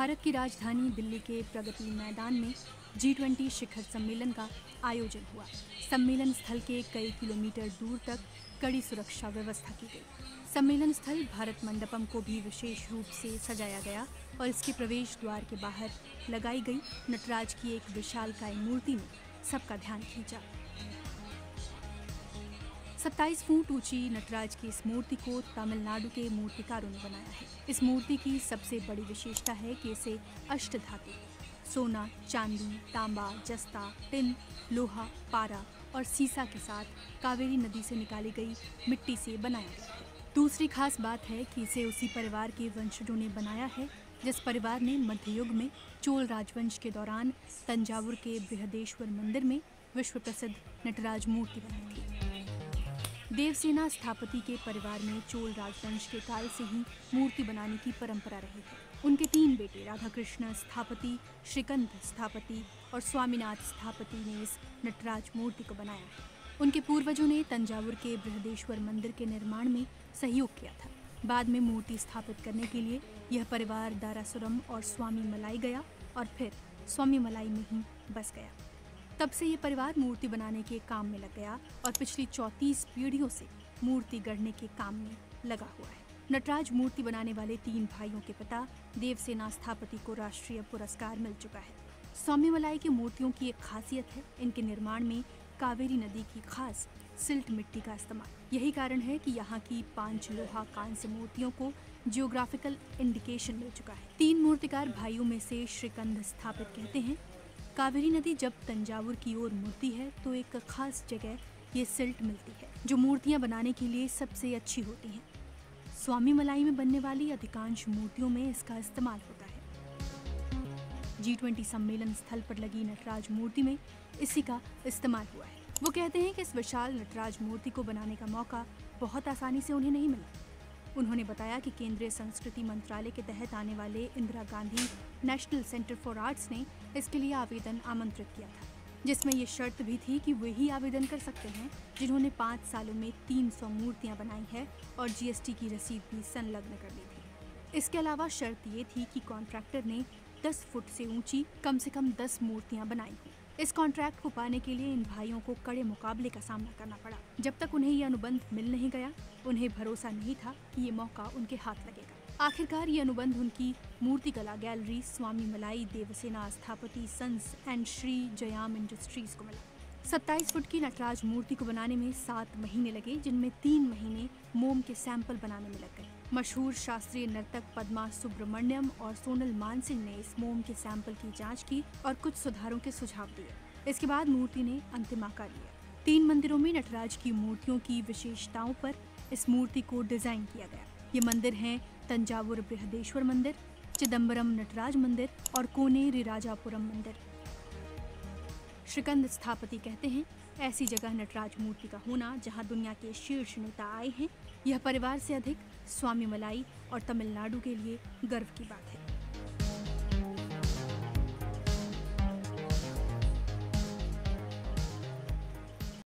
भारत की राजधानी दिल्ली के प्रगति मैदान में G20 शिखर सम्मेलन का आयोजन हुआ। सम्मेलन स्थल के कई किलोमीटर दूर तक कड़ी सुरक्षा व्यवस्था की गई। सम्मेलन स्थल भारत मंडपम को भी विशेष रूप से सजाया गया और इसके प्रवेश द्वार के बाहर लगाई गई नटराज की एक विशालकाय मूर्ति ने सबका ध्यान खींचा। 27 फुट ऊंची नटराज की इस मूर्ति को तमिलनाडु के मूर्तिकारों ने बनाया है। इस मूर्ति की सबसे बड़ी विशेषता है कि इसे अष्टधातु सोना, चांदी, तांबा, जस्ता, टिन, लोहा, पारा और सीसा के साथ कावेरी नदी से निकाली गई मिट्टी से बनाया गया है। दूसरी खास बात है कि इसे उसी परिवार के वंशजों ने बनाया है जिस परिवार ने मध्य युग में चोल राजवंश के दौरान तंजावुर के बृहदेश्वर मंदिर में विश्व प्रसिद्ध नटराज मूर्ति बनाई थी। देवसेना स्थापति के परिवार में चोल राजवंश के काल से ही मूर्ति बनाने की परंपरा रही है। उनके 3 बेटे राधाकृष्ण स्थापति, श्रीकंठ स्थापति और स्वामीनाथ स्थापति ने इस नटराज मूर्ति को बनाया है। उनके पूर्वजों ने तंजावुर के बृहदेश्वर मंदिर के निर्माण में सहयोग किया था। बाद में मूर्ति स्थापित करने के लिए यह परिवार दारासुरम और स्वामी मलाई गया और फिर स्वामी मलाई में ही बस गया। तब से ये परिवार मूर्ति बनाने के काम में लग गया और पिछली 34 पीढ़ियों से मूर्ति गढ़ने के काम में लगा हुआ है। नटराज मूर्ति बनाने वाले 3 भाइयों के पिता देवसेना स्थापति को राष्ट्रीय पुरस्कार मिल चुका है। स्वामी मलाई की मूर्तियों की एक खासियत है इनके निर्माण में कावेरी नदी की खास सिल्ट मिट्टी का इस्तेमाल। यही कारण है कि यहाँ की 5 लोहा कांस्य मूर्तियों को जियोग्राफिकल इंडिकेशन मिल चुका है। 3 मूर्तिकार भाइयों में से श्रीकंठ स्थापित कहते हैं, कावेरी नदी जब तंजावुर की ओर मुड़ती है तो एक खास जगह ये सिल्ट मिलती है जो मूर्तियां बनाने के लिए सबसे अच्छी होती हैं। स्वामी मलाई में बनने वाली अधिकांश मूर्तियों में इसका इस्तेमाल होता है। G20 सम्मेलन स्थल पर लगी नटराज मूर्ति में इसी का इस्तेमाल हुआ है। वो कहते हैं कि इस विशाल नटराज मूर्ति को बनाने का मौका बहुत आसानी से उन्हें नहीं मिला। उन्होंने बताया कि केंद्रीय संस्कृति मंत्रालय के तहत आने वाले Indira Gandhi national centre for arts ने इसके लिए आवेदन आमंत्रित किया था, जिसमें ये शर्त भी थी कि वे ही आवेदन कर सकते हैं जिन्होंने 5 सालों में 300 मूर्तियां बनाई है और GST की रसीद भी संलग्न कर ली थी। इसके अलावा शर्त ये थी कि कॉन्ट्रैक्टर ने 10 फुट से ऊंची कम से कम 10 मूर्तियां बनाई हुई। इस कॉन्ट्रैक्ट को पाने के लिए इन भाइयों को कड़े मुकाबले का सामना करना पड़ा। जब तक उन्हें ये अनुबंध मिल नहीं गया, उन्हें भरोसा नहीं था कि ये मौका उनके हाथ लगेगा। आखिरकार ये अनुबंध उनकी मूर्तिकला gallery Swamimalai Devasena Sthapati sons and Shri Jayam industries को मिला। 27 फुट की नटराज मूर्ति को बनाने में 7 महीने लगे, जिनमें 3 महीने मोम के सैंपल बनाने में लग गए। मशहूर शास्त्रीय नर्तक पद्मा सुब्रमण्यम और सोनल मानसिंह ने इस मोम के सैंपल की जांच की और कुछ सुधारों के सुझाव दिए। इसके बाद मूर्ति ने अंतिम आकार लिया। 3 मंदिरों में नटराज की मूर्तियों की विशेषताओं पर इस मूर्ति को डिजाइन किया गया। ये मंदिर हैं तंजावुर बृहदेश्वर मंदिर, चिदम्बरम नटराज मंदिर और कोनेरी राजापुरम मंदिर। श्रीकंठ स्थापति कहते हैं, ऐसी जगह नटराज मूर्ति का होना जहां दुनिया के शीर्ष नेता आए हैं, यह परिवार से अधिक स्वामी मलाई और तमिलनाडु के लिए गर्व की बात है।